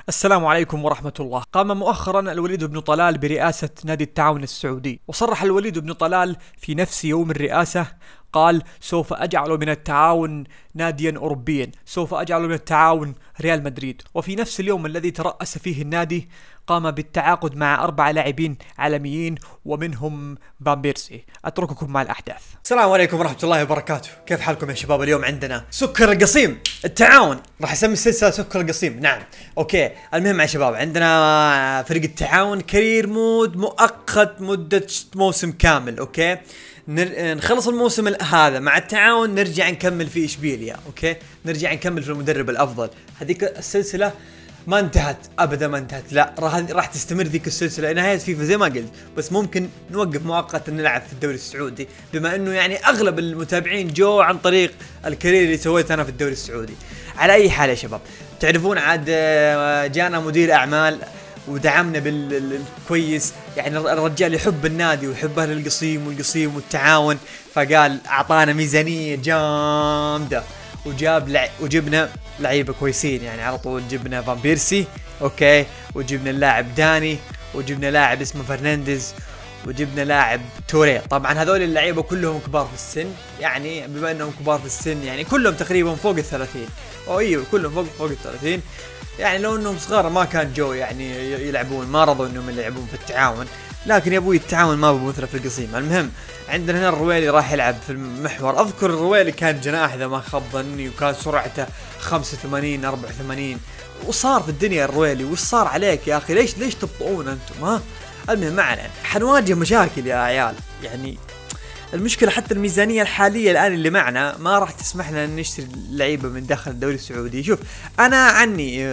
السلام عليكم ورحمة الله. قام مؤخرا الوليد بن طلال برئاسة نادي التعاون السعودي، وصرح الوليد بن طلال في نفس يوم الرئاسة، قال: سوف أجعل من التعاون ناديا أوروبيا، سوف أجعل من التعاون ريال مدريد. وفي نفس اليوم الذي ترأس فيه النادي قام بالتعاقد مع 4 لاعبين عالميين ومنهم فان بيرسي. أترككم مع الأحداث. السلام عليكم ورحمة الله وبركاته. كيف حالكم يا شباب؟ اليوم عندنا سكر القصيم التعاون، راح اسمي السلسلة سكر القصيم. نعم اوكي. المهم يا شباب، عندنا فريق التعاون كارير مود مؤقت مدة موسم كامل. اوكي، نخلص الموسم هذا مع التعاون، نرجع نكمل في اشبيليا. اوكي، نرجع نكمل في المدرب الافضل. هذيك السلسلة ما انتهت ابدا، ما انتهت، لا راح تستمر ذيك السلسله نهايه فيفا زي ما قلت، بس ممكن نوقف مؤقتا نلعب في الدوري السعودي، بما انه يعني اغلب المتابعين جو عن طريق الكارير اللي سويته انا في الدوري السعودي. على اي حال يا شباب، تعرفون عاد جانا مدير اعمال ودعمنا بالكويس، يعني الرجال يحب النادي ويحب اهل القصيم والتعاون، فقال اعطانا ميزانيه جامده وجبنا لعيبه كويسين. يعني على طول جبنا فان بيرسي، اوكي، وجبنا اللاعب داني، وجبنا لاعب اسمه فرنانديز، وجبنا لاعب توريه. طبعا هذول اللعيبه كلهم كبار في السن، يعني بما انهم كبار في السن يعني كلهم تقريبا فوق ال30، او ايوه كلهم فوق ال30. يعني لو انهم صغار ما كان جو يعني يلعبون، ما رضوا انهم يلعبون في التعاون، لكن يا ابوي التعاون ما بمثله في القصيم. المهم عندنا هنا الرويلي راح يلعب في المحور. اذكر الرويلي كان جناح اذا ما خاب ظني، وكان سرعته 85 84، وصار في الدنيا الرويلي. وش صار عليك يا اخي؟ ليش تبطئون انتم؟ ها المهم ما علينا، حنواجه مشاكل يا عيال. يعني المشكلة حتى الميزانية الحالية الآن اللي معنا ما راح تسمح لنا نشتري لعيبة من داخل الدوري السعودي. شوف أنا عني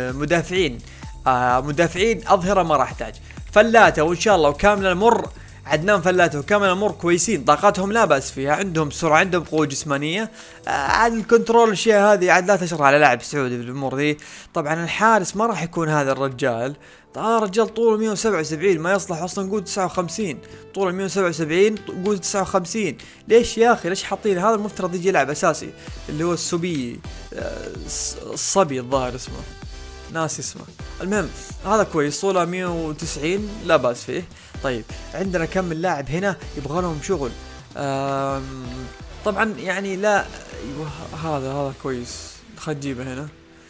مدافعين أظهرة ما راح أحتاج، فلاتة وإن شاء الله وكامل المر، عدنان فلاتة وكامل المر كويسين، طاقاتهم لا بأس فيها، عندهم سرعة، عندهم قوة جسمانية. عاد الكنترول الشيء هذه عاد لا تشرح على لاعب سعودي في الأمور ذي. طبعا الحارس ما راح يكون هذا الرجال، رجال طوله 177 ما يصلح اصلا، قول 59 طوله 177 قول 59. ليش يا اخي؟ ليش حاطين هذا؟ المفترض يجي يلعب اساسي، اللي هو السبي الصبي الظاهر اسمه، ناس اسمه. المهم هذا كويس، طوله 190 لا باس فيه. طيب عندنا كم من لاعب هنا يبغى لهم شغل. طبعا يعني لا هذا كويس، خلينا نجيبه هنا.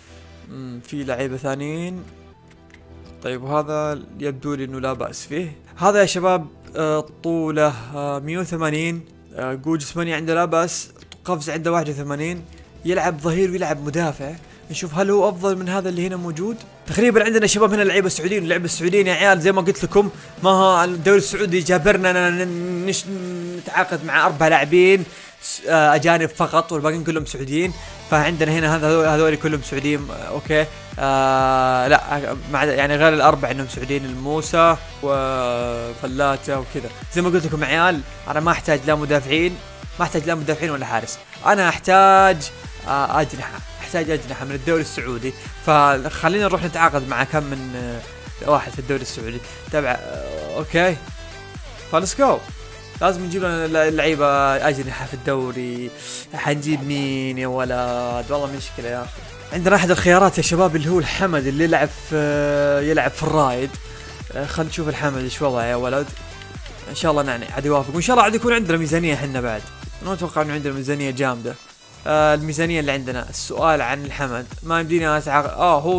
في لعيبه ثانيين. طيب وهذا يبدو لي انه لا بأس فيه. هذا يا شباب طوله 180، قوة جسمانية عنده لا بأس، قفز عنده 81، يلعب ظهير ويلعب مدافع. نشوف هل هو افضل من هذا اللي هنا موجود. تقريبا عندنا شباب هنا اللعيبه السعوديين، اللعيبه السعوديين يا عيال زي ما قلت لكم، ما هو الدوري السعودي جابرنا نتعاقد مع 4 لاعبين اجانب فقط والباقيين كلهم سعوديين. فعندنا هنا هذول كلهم سعوديين. اوكي لا مع يعني غير الاربع انهم سعوديين، الموسى وفلاته وكذا. زي ما قلت لكم يا عيال، انا ما احتاج لا مدافعين ولا حارس، انا احتاج اجنحه من الدوري السعودي. فخلينا نروح نتعاقد مع كم من واحد في الدوري السعودي تبع. اوكي فلس جو، لازم نجيب لنا لعيبه اجنحه في الدوري. حنجيب مين يا ولد؟ والله مشكله يا اخي. عندنا احد الخيارات يا شباب اللي هو الحمد، اللي يلعب في الرايد. خلينا نشوف الحمد ايش وضعه يا ولد. ان شاء الله يعني عاد يوافق، وان شاء الله عاد يكون عندنا ميزانيه احنا بعد. انا اتوقع انه عندنا ميزانيه جامده. الميزانيه اللي عندنا، السؤال عن الحمد ما يمدينا اتعاقد.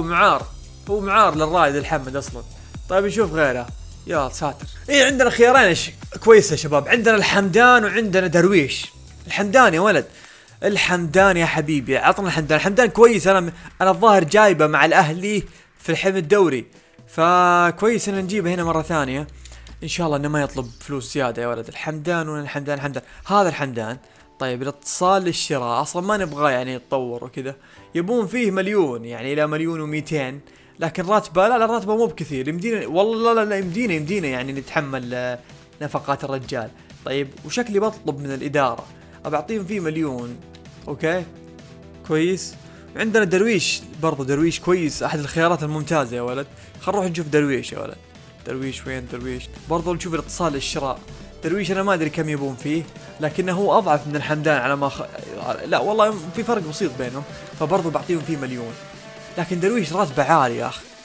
هو معار للرايد الحمد اصلا. طيب نشوف غيره يا ساتر. عندنا خيارين كويسه يا شباب، عندنا الحمدان وعندنا درويش. الحمدان يا ولد، الحمدان يا حبيبي، عطنا الحمدان كويس. انا الظاهر جايبه مع الاهلي في الحمد الدوري، فكويس ان نجيبه هنا مره ثانيه ان شاء الله انه ما يطلب فلوس زياده يا ولد. الحمدان هذا الحمدان. طيب الاتصال للشراء اصلا ما نبغاه يعني يتطور وكذا، يبون فيه مليون يعني الى 1,200,000، لكن راتبه لا راتبه مو بكثير، يمدينا والله لا يمدينا يعني نتحمل نفقات الرجال. طيب وشكلي بطلب من الاداره ابعطيهم فيه 1,000,000. اوكي كويس. عندنا درويش برضو، درويش كويس، احد الخيارات الممتازه يا ولد. خل نروح نشوف درويش يا ولد. درويش وين درويش؟ برضو نشوف الاتصال للشراء. درويش انا ما ادري كم يبون فيه، لكنه هو اضعف من الحمدان على ما لا والله في فرق بسيط بينهم، فبرضو بعطيهم فيه 1,000,000. لكن درويش راتبه عالي يا اخي،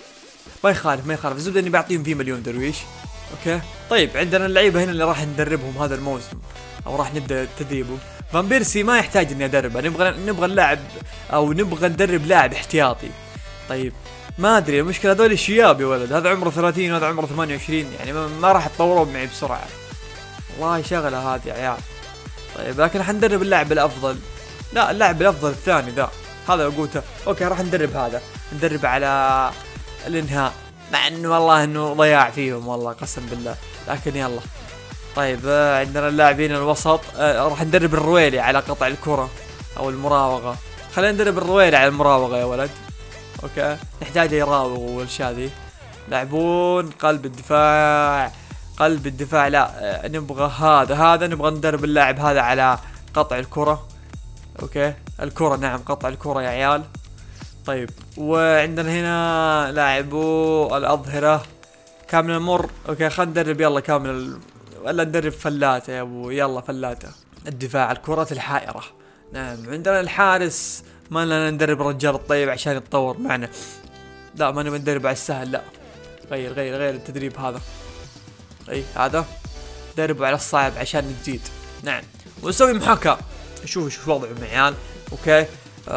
ما يخالف ما يخالف، الزبده اني بعطيهم فيه مليون درويش. اوكي طيب عندنا اللعيبه هنا اللي راح ندربهم هذا الموسم او راح نبدا تدريبهم. فان بيرسي ما يحتاج اني ادربه، نبغى اللاعب او نبغى ندرب لاعب احتياطي. طيب ما ادري، المشكله هذول الشياب يا ولد، هذا عمره 30 وهذا عمره 28، يعني ما راح يتطورون معي بسرعه. والله شغله هذه يا عيال. طيب لكن حندرب اللاعب الافضل. لا اللاعب الافضل الثاني ذا، هذا قوته. اوكي راح ندرب هذا، ندرب على الانهاء، مع انه والله انه ضياع فيهم والله قسم بالله، لكن يلا. طيب عندنا اللاعبين الوسط، راح ندرب الرويلي على قطع الكرة او المراوغة. خلينا ندرب الرويلي على المراوغة يا ولد. اوكي نحتاج يراوغ والاشياء ذي. لاعبون قلب الدفاع، قلب الدفاع لا نبغى هذا نبغى ندرب اللاعب هذا على قطع الكرة. اوكي الكرة، نعم قطع الكرة يا عيال. طيب وعندنا هنا لاعبو الأظهرة كامل المر. اوكي خلينا ندرب يلا كامل ولا ندرب فلاتة يا ابو، يلا فلاتة. الدفاع الكرة الحائرة. نعم عندنا الحارس، ما لنا ندرب الرجال الطيب عشان يتطور معنا. لا ما نبي ندرب على السهل، لا غير التدريب هذا. اي هذا دربوا على الصعب عشان نزيد. نعم ونسوي محاكاة، شوف وضعهم يا عيال. اوكي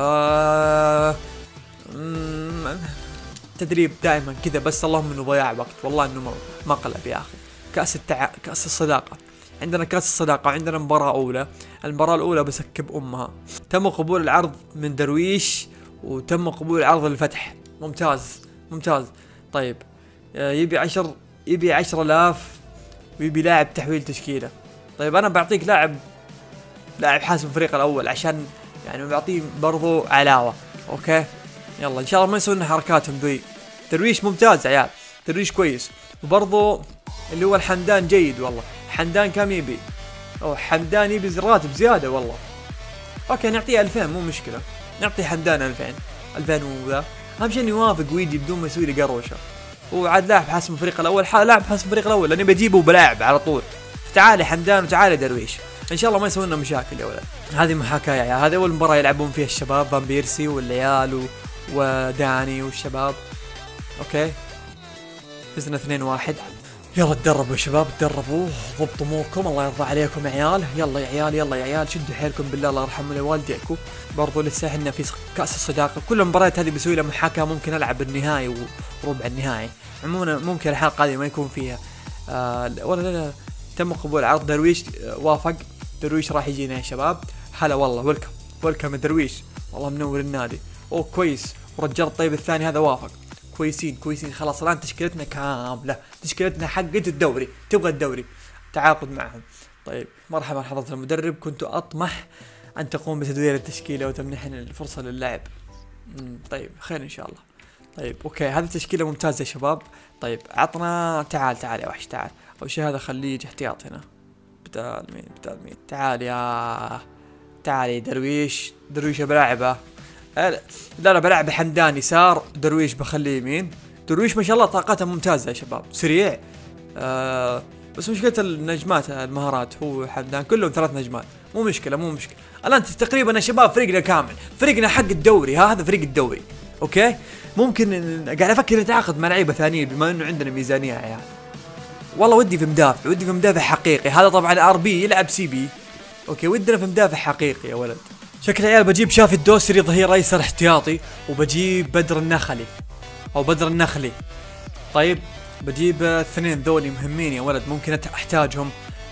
تدريب دائما كذا، بس اللهم انه ضياع وقت، والله انه ما قلب يا اخي. كأس الصداقة، عندنا كأس الصداقة، عندنا مباراة أولى. المباراة الأولى بسكب أمها. تم قبول العرض من درويش وتم قبول العرض للفتح. ممتاز. طيب يبي 10,000 ويبي لاعب تحويل تشكيلة. طيب أنا بعطيك لاعب حاسم الفريق الأول عشان يعني بعطيه برضو علاوة. أوكي يلا إن شاء الله ما يسوون حركاتهم ذي. درويش ممتاز عيال، درويش كويس. وبرضو اللي هو الحمدان جيد والله. حمدان كم يبي؟ حمدان يبي راتب زيادة والله. اوكي نعطيه 2000 مو مشكلة، نعطي حمدان 2000 وذا، اهم شيء انه يوافق ويجي بدون ما يسوي لي قروشة. وعاد لاعب حاسم الفريق الاول، لاعب حاسم الفريق الاول لاني بجيبه بلاعب على طول. تعالي حمدان وتعالي درويش، ان شاء الله ما يسوون لنا مشاكل يا ولد. هذه محاكاة يعني، هذه اول مباراة يلعبون فيها الشباب، فان بيرسي والعيال وداني والشباب. اوكي فزنا 2-1. يلا تدربوا يا شباب، تدربوا، ضبطوا اموركم، الله يرضى عليكم يا عيال. يلا يا عيال شدوا حيلكم بالله، الله يرحم والديكم. برضو لسه احنا في كأس الصداقة، كل المباريات هذه بسوي لها محاكاة، ممكن العب النهائي وربع النهائي. عموما ممكن الحلقة هذه ما يكون فيها ولا لا. تم قبول عرض درويش، وافق درويش راح يجينا يا شباب. هلا والله، ويلكم درويش، والله منور النادي. كويس. ورجال الطيب الثاني هذا وافق. كويسين خلاص. الان تشكيلتنا كامله، تشكيلتنا حقت الدوري، تبغى الدوري، تعاقد معهم. طيب مرحبا حضرة المدرب، كنت اطمح ان تقوم بتدوير التشكيله وتمنحني الفرصه للعب. طيب خير ان شاء الله. طيب اوكي هذه تشكيله ممتازه يا شباب. طيب عطنا، تعال يا وحش، تعال. اول شيء هذا خليه يجي احتياط هنا. بدال مين؟ تعال يا درويش بلاعبه. لا بلعب حمدان يسار، درويش بخليه يمين. درويش ما شاء الله طاقته ممتازة يا شباب، سريع. بس مشكلة النجمات المهارات، هو حمدان كلهم 3 نجمات. مو مشكلة. الآن تقريبا يا شباب فريقنا كامل، فريقنا حق الدوري، هذا فريق الدوري. اوكي ممكن قاعد افكر نتعاقد مع لعيبة ثانيين بما انه عندنا ميزانية يا عيال. والله ودي في مدافع حقيقي. هذا طبعا RB يلعب CB. اوكي ودنا في مدافع حقيقي يا ولد. شكل عيال بجيب شافي الدوسري ظهير ايسر احتياطي، وبجيب بدر النخلي. طيب بجيب 2 ذولي مهمين يا ولد، ممكن احتاجهم.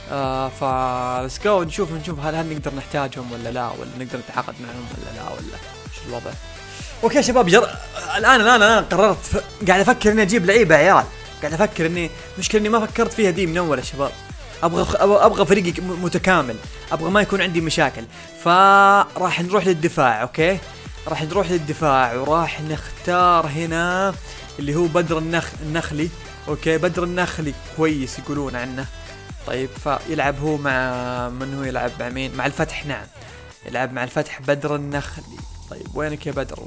فلسكو نشوف هل نقدر نحتاجهم ولا لا، ولا نقدر نتعاقد معهم ولا لا، ولا شو الوضع. اوكي يا شباب الان انا قررت، قاعد افكر اني اجيب لعيبه عيال، قاعد افكر اني مشكلة اني ما فكرت فيها دي من اول يا شباب. ابغى فريقي متكامل، ابغى ما يكون عندي مشاكل. فراح نروح للدفاع. اوكي راح نروح للدفاع وراح نختار هنا اللي هو بدر النخلي. اوكي بدر النخلي كويس يقولون عنه. طيب فيلعب هو مع من هو يلعب مع مين؟ مع الفتح. نعم يلعب مع الفتح بدر النخلي. طيب وينك يا بدر؟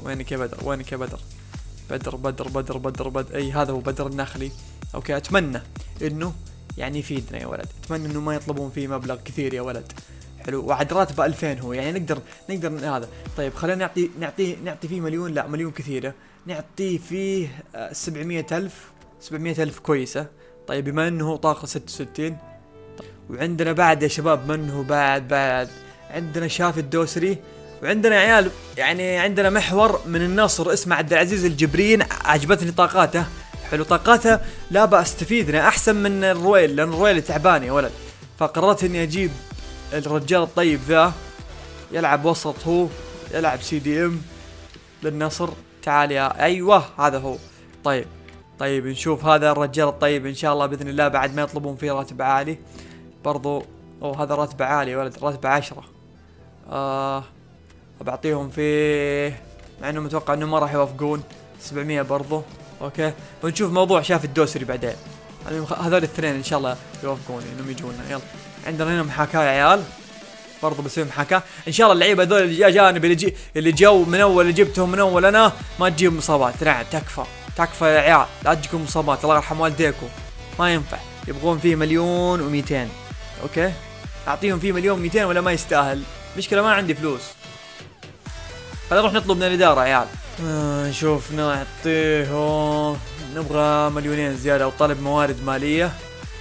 بدر اي هذا هو بدر النخلي. اوكي اتمنى انه يعني يفيدنا يا ولد، اتمنى انه ما يطلبون فيه مبلغ كثير يا ولد، حلو، وعد راتبه 2000 هو، يعني نقدر هذا. طيب خلينا نعطي فيه مليون، لا مليون كثيره، نعطيه فيه 700,000 كويسه. طيب بما انه طاقه 66. وعندنا بعد يا شباب منه بعد عندنا شافي الدوسري، وعندنا عيال يعني عندنا محور من النصر اسمه عبد العزيز الجبرين، عجبتني طاقاته. حلو طاقاته لا بأس تفيدنا احسن من الرويل، لان الرويل تعبان يا ولد. فقررت اني اجيب الرجال الطيب ذا يلعب وسط، هو يلعب CDM للنصر. تعال يا ايوه هذا هو. طيب نشوف هذا الرجال الطيب ان شاء الله باذن الله بعد ما يطلبون فيه راتب عالي برضو. هذا راتب عالي يا ولد، راتب 10. بعطيهم فيه، مع انه متوقع انه ما راح يوافقون، 700 برضو. اوكي ونشوف موضوع شاف الدوسري بعدين. هذول الاثنين ان شاء الله يوافقون انهم يجونا. يلا عندنا هنا محاكاة يا عيال، برضو بسوي محاكاة ان شاء الله. اللعيبه هذول اللي جانب اللي جو من اول، اللي جبتهم من اول انا ما تجيب مصابات. نعم تكفى يا عيال، لا تجيكم مصابات، الله يرحم والديكم، ما ينفع. يبغون فيه 1,200,000. اوكي اعطيهم فيه 1,200,000 ولا ما يستاهل؟ مشكلة ما عندي فلوس. خلينا نروح نطلب من الإدارة يا عيال. نشوف نعطيه، نبغى 2,000,000 زيادة او طلب موارد مالية.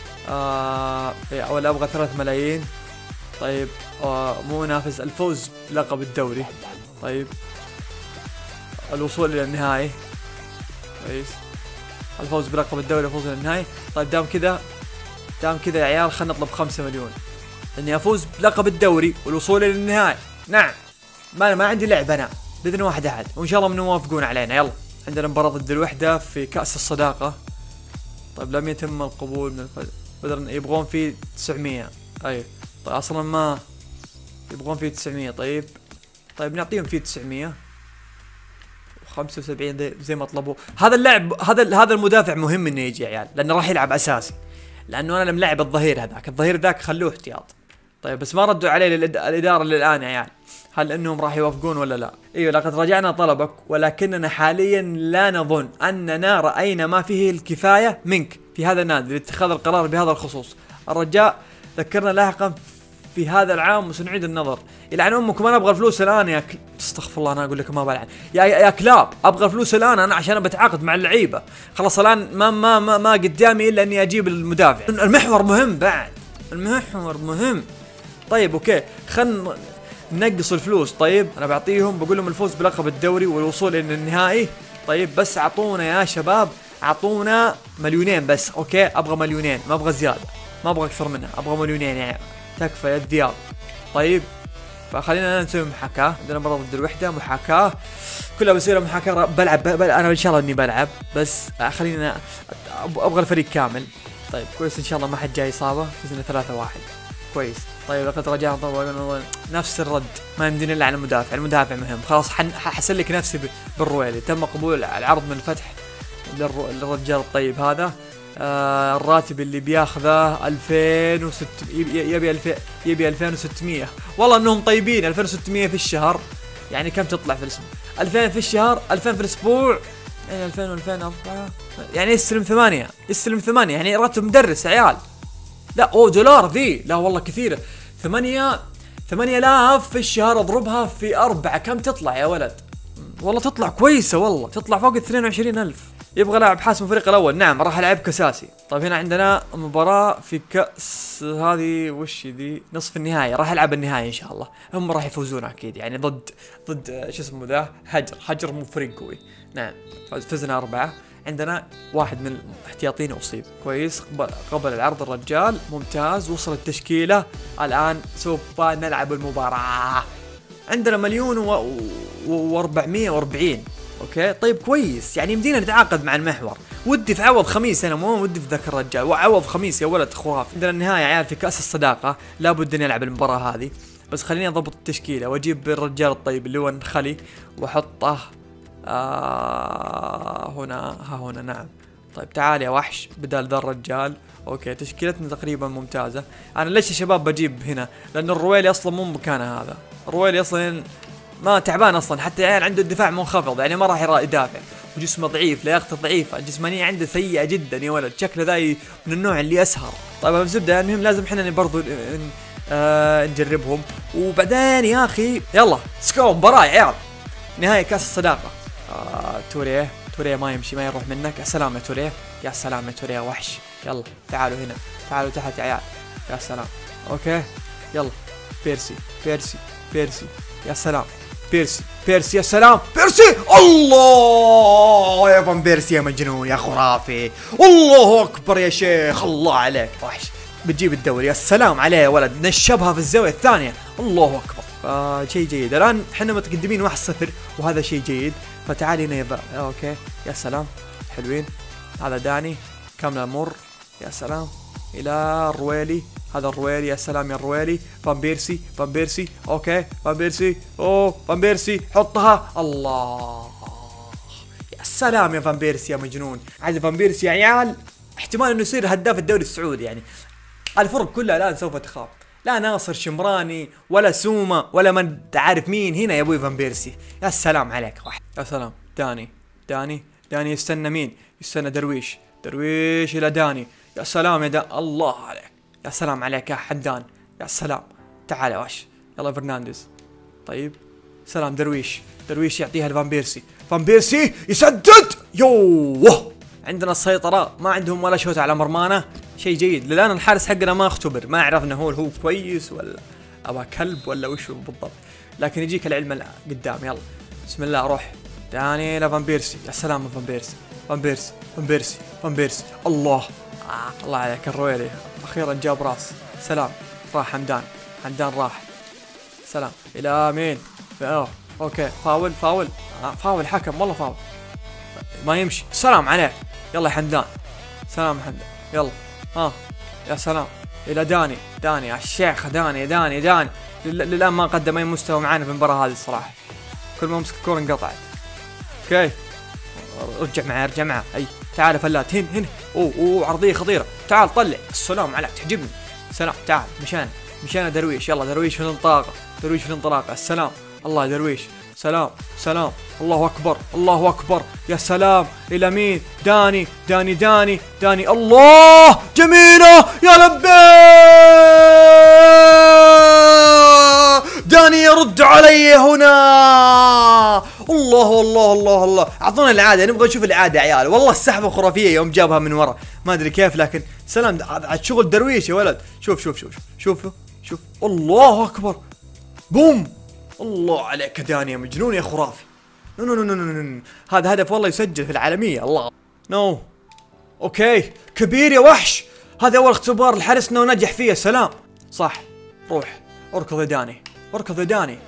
ولا ابغى 3 ملايين. طيب مو نافس، الفوز بلقب الدوري. طيب الوصول الى النهائي. كويس، الفوز بلقب الدوري، الفوز الى النهائي. طيب دام كذا يا عيال خلينا نطلب 5 مليون اني افوز بلقب الدوري والوصول الى النهائي. نعم ما عندي لعب انا باذن واحد احد، وان شاء الله من يوافقون علينا. يلا عندنا مباراة ضد الوحدة في كأس الصداقة. طيب لم يتم القبول من بدل يبغون فيه 900. اي طيب اصلا ما يبغون فيه 900. طيب نعطيهم فيه 900 75 زي ما طلبوا. هذا اللاعب هذا المدافع مهم انه يجي يا عيال، لانه راح يلعب اساسي، لانه انا ملعب الظهير ذاك خلوه احتياط. طيب بس ما ردوا عليه الاداره للان يا عيال، هل انهم راح يوافقون ولا لا؟ ايوه لقد راجعنا طلبك، ولكننا حاليا لا نظن اننا راينا ما فيه الكفايه منك في هذا النادي لاتخاذ القرار بهذا الخصوص. الرجاء ذكرنا لاحقا في هذا العام وسنعيد النظر. يلعن امكم انا ابغى الفلوس الان يا استغفر الله، انا اقول لك ما بلعن يا كلاب، ابغى الفلوس الان انا عشان بتعاقد مع اللعيبه. خلاص الان ما قدامي الا اني اجيب المدافع. المحور مهم بعد، المحور مهم. طيب اوكي خلنا ننقص الفلوس. طيب انا بعطيهم، بقول لهم الفوز بلقب الدوري والوصول الى النهائي. طيب بس اعطونا يا شباب، اعطونا 2,000,000 بس. اوكي ابغى 2,000,000 ما ابغى زياده، ما ابغى اكثر منها، ابغى 2,000,000 يعني تكفى يا الدياب. طيب فخلينا نسوي محاكاة. عندنا مباراة ضد الوحدة، محاكاة كلها بصير محاكاة. بلعب انا ان شاء الله اني بلعب، بس خلينا ابغى الفريق كامل. طيب كويس ان شاء الله ما حد جاي اصابة. فزنا 3-1 كويس. طيب لقد رجعنا طبعا نفس الرد، ما يمدينا الا على المدافع مهم. خلاص حسلك نفسي بالرويلي. تم قبول العرض من الفتح للرجال الطيب هذا. الراتب اللي بياخذه 2600، يبي 2600. والله انهم طيبين. 2600 في الشهر يعني كم تطلع في الاسبوع؟ 2000 في الشهر، 2000 في الاسبوع، يعني 2000 و2000 4 يعني يستلم 8 يعني راتب مدرس عيال. لا دولار ذي، لا والله كثيرة. 8,000 في الشهر اضربها في 4 كم تطلع يا ولد؟ والله تطلع كويسة، والله تطلع فوق 22,000. يبغى لاعب حاسم الفريق الاول. نعم راح العب كاساسي. طيب هنا عندنا مباراة في كأس، هذه وش ذي؟ نصف النهائي. راح العب النهائي ان شاء الله. هم راح يفوزون اكيد، يعني ضد شو اسمه ذا، حجر مو فريق قوي. نعم فزنا 4. عندنا واحد من الاحتياطيين اصيب. كويس قبل العرض الرجال ممتاز. وصل التشكيلة الان سوف نلعب المباراة. عندنا 1,440,000. اوكي طيب كويس، يعني يمدينا نتعاقد مع المحور. ودي في عوض خميس، انا مو ودي في ذاك الرجال، وعوض خميس يا ولد خرافي. عندنا النهاية يا عيال في كأس الصداقة، لابد اني العب المباراة هذه. بس خليني اضبط التشكيلة واجيب الرجال الطيب اللي هو النخلي واحطه هنا. نعم طيب تعال يا وحش بدال ذا الرجال. اوكي تشكيلتنا تقريبا ممتازة. انا ليش يا شباب بجيب هنا؟ لان الرويلي اصلا مو مكانه هذا. الرويلي اصلا ما تعبان اصلا، حتى يعني عنده الدفاع منخفض، يعني ما راح يدافع، وجسمه ضعيف، لياقته ضعيفة، الجسمانية عنده سيئة جدا يا ولد. شكله ذا من النوع اللي يسهر. طيب بزبدة المهم لازم احنا برضو نجربهم وبعدين يا اخي يلا سكو مباراة يا عيال. نهاية كاس الصداقة. توريه ما يمشي، ما يروح منك. يا سلام يا توريه، يا سلام يا توريه وحش. يلا تعالوا هنا، تعالوا تحت يا عيال. يا سلام. اوكي يلا بيرسي. يا سلام بيرسي يا سلام بيرسي. الله يا فان بيرسي يا مجنون يا خرافي. الله اكبر يا شيخ، الله عليك وحش. بتجيب الدوري. يا سلام عليه يا ولد، نشبها في الزاوية الثانية. الله اكبر. شيء جيد. الان احنا متقدمين 1-0 وهذا شيء جيد. فتعالي هنا يا اوكي يا سلام حلوين. هذا داني كامل الامور. يا سلام الى الرويلي. هذا الرويلي. يا سلام يا الرويلي. فان بيرسي. اوكي فان بيرسي حطها. الله يا سلام يا فان بيرسي يا مجنون. عاد فان بيرسي يا عيال احتمال انه يصير هداف الدوري السعودي. يعني الفرق كلها الان سوف تخاف. لا ناصر شمراني ولا سوما ولا من عارف مين هنا يا ابوي فان بيرسي. يا سلام عليك واحد. يا سلام داني يستنى مين؟ يستنى درويش الى داني. يا سلام يا الله عليك. يا سلام عليك يا حدان. يا سلام. تعال يا وش. يلا فرنانديز. طيب سلام درويش يعطيها لفان بيرسي يسدد. يوه عندنا السيطرة، ما عندهم ولا شوت على مرمانا. شيء جيد. للآن الحارس حقنا ما اختبر، ما عرفنا هو كويس ولا أبا كلب ولا وش بالضبط، لكن يجيك العلم قدام. يلا بسم الله روح. داني لفان بيرسي. يا سلام فان بيرسي. الله الله عليك الرويلي. أخيرا جاب راس. سلام. راح حمدان راح. سلام إلى مين؟ اوكي فاول حكم والله فاول ما يمشي. سلام عليك. يلا يا حمدان. سلام يا حمدان. يلا يا سلام الى داني يا الشيخ. داني للان ما قدم اي مستوى معانا في المباراه هذه الصراحه. كل ما مسك الكوره انقطعت. اوكي ارجع معه. اي تعال يا فلات. هنا اوه عرضيه خطيره. تعال طلع. السلام عليك تحجبني. سلام. تعال مشان درويش. يلا درويش في الانطلاقه. السلام. الله درويش. سلام. الله اكبر. يا سلام الى مين؟ داني. الله جميله يا لبيه. داني يرد علي هنا. الله اعطونا العاده، نبغى نشوف العاده يا عيال. والله السحبه خرافيه يوم جابها من ورا، ما ادري كيف، لكن سلام عاد شغل درويش يا ولد. شوف الله اكبر. بوم. الله عليك داني يا مجنون يا خرافي. نو هذا هدف والله يسجل في العالمية. الله نو. اوكي كبير يا وحش. هذا اول اختبار لحارسنا ونجح فيه. سلام. صح. روح اركض يا داني.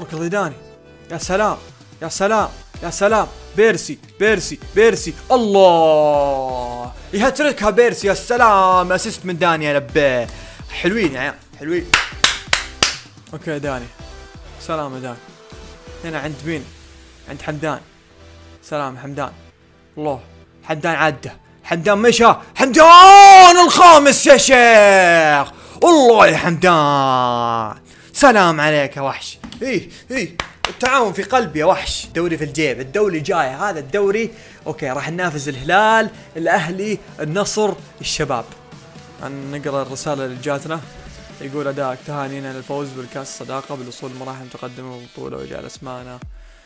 يا سلام بيرسي. الله يهتركها بيرسي. يا سلام اسيست من داني يا لبيه. حلوين يا عيال حلوين. اوكي داني. سلام يا داني. هنا عند مين؟ عند حمدان. سلام حمدان. الله حمدان عدى. حمدان مشى. حمدان الخامس يا شيخ. الله يا حمدان. سلام عليك يا وحش. التعاون في قلبي يا وحش. دوري في الجيب. الدوري جاي. هذا الدوري اوكي راح ننافس الهلال، الاهلي، النصر، الشباب. نقرا الرسالة اللي جاتنا. يقول أداءك تهانينا للفوز بالكاس الصداقة بالوصول لمراحل متقدمة من البطولة وإجعال أسماءنا.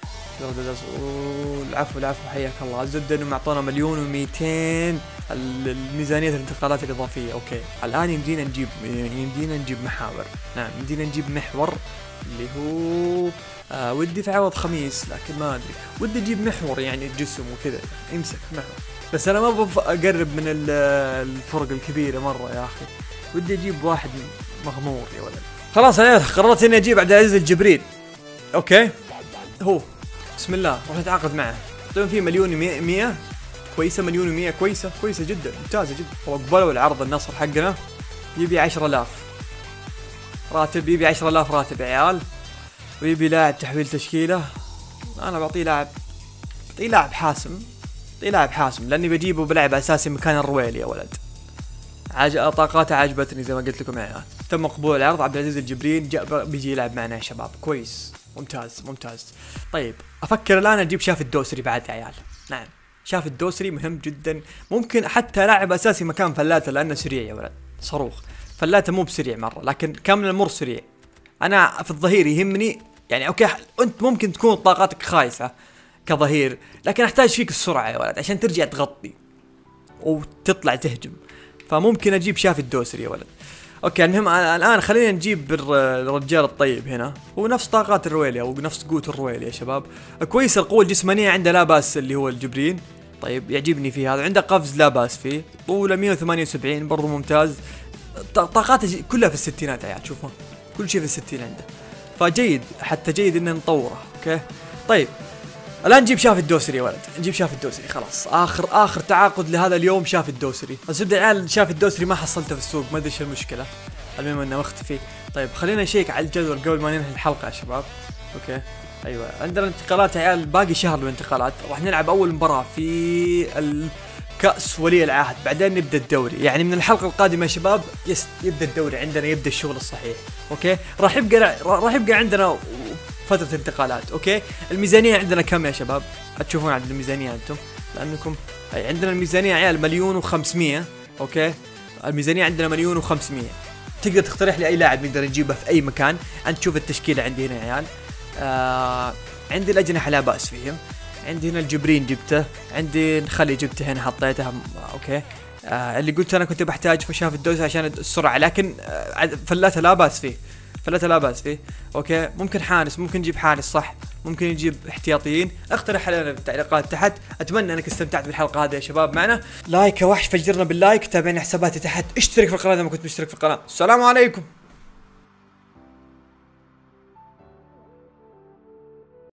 العفو حياك الله. الزبدة إنهم أعطونا 1,200,000 الميزانية الانتقالات الإضافية. أوكي الآن يمدينا نجيب محاور. نعم يمدينا نجيب محور اللي هو ودي في عوض خميس، لكن ما أدري. ودي أجيب محور يعني الجسم وكذا. امسك محور. بس أنا ما أقرب من الفرق الكبيرة مرة يا أخي. ودي أجيب واحد مغمور يا ولد. خلاص انا قررت اني اجيب عبد العزيز الجبريل. اوكي هو بسم الله روح نتعاقد معه. طيب فيه 1,100,000 كويسه. 1,100,000 كويسه جدا ممتازه جدا. وقبلوا العرض النصر حقنا يبي 10,000 راتب. يبي 10,000 راتب يا عيال. ويبي لاعب تحويل تشكيله. انا بعطيه لاعب حاسم لاني بجيبه بلعب اساسي مكان الرويل يا ولد. طاقاته عجبتني زي ما قلت لكم يا عيال. تم قبول العرض. عبد العزيز الجبريل بيجي يلعب معنا يا شباب. كويس ممتاز. طيب افكر الان اجيب شاف الدوسري بعد يا عيال. نعم شاف الدوسري مهم جدا. ممكن حتى لاعب اساسي مكان فلاته لانه سريع يا ولد صاروخ. فلاته مو بسريع مره، لكن كامل المر سريع. انا في الظهير يهمني يعني اوكي انت ممكن تكون طاقاتك خايسه كظهير، لكن احتاج فيك السرعه يا ولد عشان ترجع تغطي وتطلع تهجم. فممكن اجيب شافي الدوسري يا ولد. اوكي المهم الان خلينا نجيب الرجال الطيب هنا، هو نفس طاقات الرويليا ونفس قوة الرويليا يا شباب. كويس القوة الجسمانية عنده لا باس، اللي هو الجبرين طيب يعجبني فيه هذا. عنده قفز لا باس فيه، طوله 178 برضو ممتاز. طاقاته كلها في الستينات يا عيال، شوفوا كل شيء في الستين عنده، فجيد حتى جيد ان نطوره. اوكي طيب الان نجيب شافي الدوسري يا ولد، نجيب شافي الدوسري خلاص. اخر تعاقد لهذا اليوم شافي الدوسري. الزبده يا عيال شافي الدوسري ما حصلته في السوق، ما ادري ايش المشكله، المهم انه مختفي. طيب خلينا نشيك على الجدول قبل ما ننهي الحلقه يا شباب. اوكي ايوه عندنا انتقالات يا عيال، باقي شهر للانتقالات. راح نلعب اول مباراه في الكأس ولي العهد، بعدين نبدا الدوري. يعني من الحلقه القادمه يا شباب يبدا الدوري عندنا، يبدا الشغل الصحيح. اوكي راح يبقى عندنا فترة انتقالات. اوكي الميزانية عندنا كم يا شباب؟ هتشوفون عدد الميزانية انتم، لانكم عندنا الميزانية يا عيال 1,500,000. اوكي الميزانية عندنا 1,500,000. تقدر تقترح لي اي لاعب نقدر نجيبه في اي مكان. انت تشوف التشكيلة عندي هنا يا عيال. عندي الاجنحة لا بأس فيهم، عندي هنا الجبرين جبته، عندي نخلي جبته هنا حطيته. اوكي اللي قلت انا كنت بحتاج فشاف الدوس عشان السرعة، لكن فلاته لا بأس فيه، فلاته لا بأس فيه. اوكي ممكن حارس، ممكن نجيب حارس صح، ممكن نجيب احتياطيين. اقترح علينا بالتعليقات تحت. اتمنى انك استمتعت بالحلقه هذه يا شباب معنا. لايك يا وحش، فجرنا باللايك، تابعنا حساباتي تحت، اشترك في القناه اذا ما كنت مشترك في القناه. السلام عليكم.